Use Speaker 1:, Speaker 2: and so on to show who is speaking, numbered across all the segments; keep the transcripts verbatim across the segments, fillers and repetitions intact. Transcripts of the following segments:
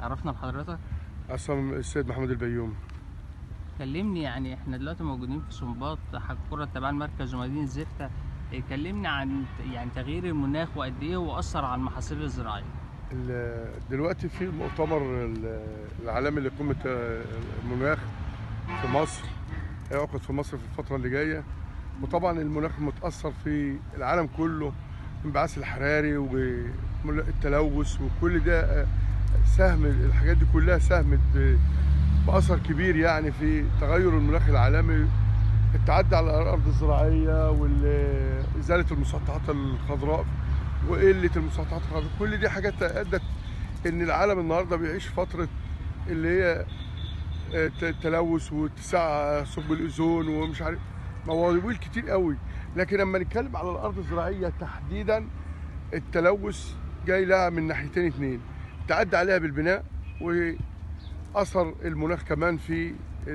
Speaker 1: تعرفنا بحضرتك؟
Speaker 2: عصام السيد محمد البيومي.
Speaker 1: كلمني، يعني احنا دلوقتي موجودين في سنباط حق قرى تبع المركز ومدينة زفتة. إيه، كلمني عن يعني تغيير المناخ وقد ايه هو أثر على المحاصيل الزراعية.
Speaker 2: ال- دلوقتي في المؤتمر ال- العالمي لقمة المناخ في مصر، هيعقد في مصر في الفترة اللي جاية. وطبعا المناخ متأثر في العالم كله، الانبعاث الحراري والتلوث وكل ده ساهم، الحاجات دي كلها ساهمت ب- بأثر كبير يعني في تغير المناخ العالمي، التعدي على الأرض الزراعية وإزالة المسطحات الخضراء وقلة المسطحات الخضراء. كل دي حاجات أدت إن العالم النهارده بيعيش فترة اللي هي تلوث واتساع ثقب الأوزون ومش عارف مواويل كتير قوي. لكن لما نتكلم على الأرض الزراعية تحديدا، التلوث جاي لها من ناحيتين اتنين، تعدى عليها بالبناء وأثر المناخ كمان في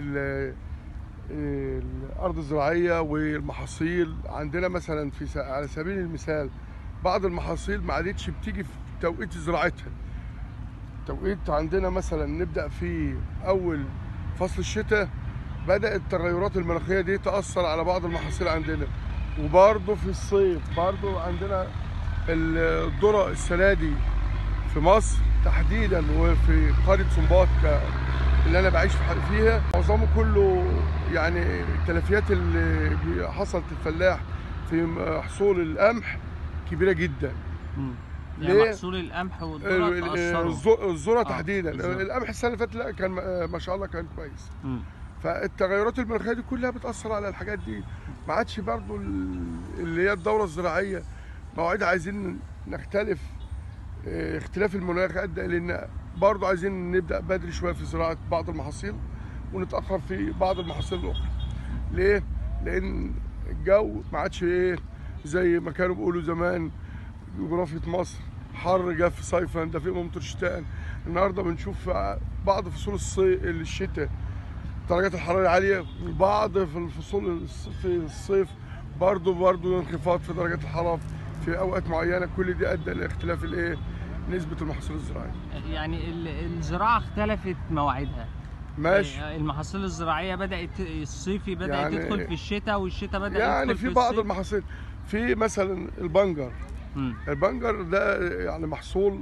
Speaker 2: الارض الزراعيه والمحاصيل. عندنا مثلا في على سبيل المثال بعض المحاصيل ما عادتش بتيجي في توقيت زراعتها. توقيت عندنا مثلا نبدا في اول فصل الشتاء، بدات التغيرات المناخيه دي تاثر على بعض المحاصيل عندنا. وبرضه في الصيف برضه عندنا الذره السنه دي في مصر تحديدا وفي قريه سنباط اللي انا بعيش فيها، معظمه كله يعني التلفيات اللي حصلت الفلاح في محصول القمح كبيره جدا.
Speaker 1: مم. يعني
Speaker 2: ليه؟
Speaker 1: محصول القمح والذرة تأثروا.
Speaker 2: الذره
Speaker 1: آه.
Speaker 2: تحديدا.
Speaker 1: الذرة.
Speaker 2: القمح السنه اللي فاتت لا كان ما شاء الله كان كويس.
Speaker 1: مم.
Speaker 2: فالتغيرات المناخيه دي كلها بتاثر على الحاجات دي. ما عادش برضو اللي هي الدوره الزراعيه مواعيد، عايزين نختلف. اختلاف المناخ ادى لان برضه عايزين نبدا بدري شويه في زراعه بعض المحاصيل ونتاخر في بعض المحاصيل الاخرى. ليه؟ لان الجو ما عادش ايه زي ما كانوا بيقولوا زمان، جغرافيه مصر حر جاف صيفا دفئ ممطر شتاء. النهارده بنشوف بعض فصول الصيف الشتاء درجات الحراره عاليه، وبعض في الفصول في الصيف برضه برضه انخفاض في درجات الحراره في اوقات معينه. كل دي ادى لاختلاف الايه نسبه المحاصيل الزراعيه.
Speaker 1: يعني الزراعة اختلفت مواعيدها.
Speaker 2: ماشي.
Speaker 1: المحاصيل الزراعيه بدات الصيفي بدات
Speaker 2: يعني
Speaker 1: تدخل في الشتاء، والشتاء بدا
Speaker 2: يعني
Speaker 1: يدخل
Speaker 2: في
Speaker 1: في
Speaker 2: بعض
Speaker 1: الصيف.
Speaker 2: المحاصيل، في مثلا البنجر.
Speaker 1: مم.
Speaker 2: البنجر ده يعني محصول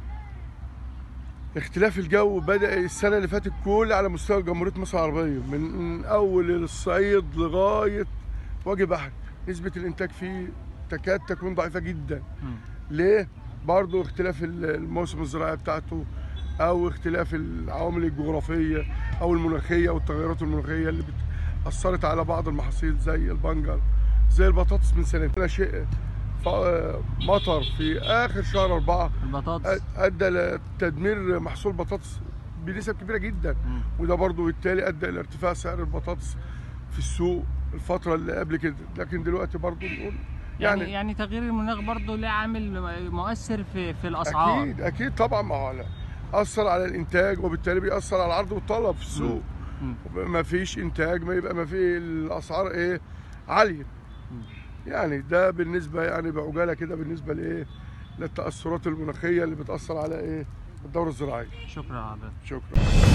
Speaker 2: اختلاف الجو بدا السنه اللي فاتت كل على مستوى جمهوريه مصر العربيه، من اول الصعيد لغايه وجه بحر، نسبه الانتاج فيه تكاد تكون ضعيفه جدا.
Speaker 1: مم.
Speaker 2: ليه؟ برضه اختلاف الموسم الزراعي بتاعته، او اختلاف العوامل الجغرافيه او المناخيه والتغيرات المناخيه اللي اثرت على بعض المحاصيل زي البنجر، زي البطاطس. من سنتين شيء مطر في اخر شهر أربعة
Speaker 1: البطاطس
Speaker 2: ادى لتدمير محصول البطاطس بنسب كبيره جدا.
Speaker 1: مم.
Speaker 2: وده برضه بالتالي ادى الى ارتفاع سعر البطاطس في السوق الفتره اللي قبل كده. لكن دلوقتي برضه نقول
Speaker 1: يعني يعني, يعني تغيير المناخ برضه له عامل مؤثر في في الاسعار.
Speaker 2: اكيد اكيد طبعا، ما هو اثر على الانتاج وبالتالي بيأثر على العرض والطلب في السوق. ما فيش انتاج ما يبقى ما في الاسعار ايه عاليه. مم. يعني ده بالنسبه يعني بعجاله كده بالنسبه لايه للتاثرات المناخيه اللي بتاثر على ايه الدوره الزراعيه.
Speaker 1: شكرا حضرتك.
Speaker 2: شكرا.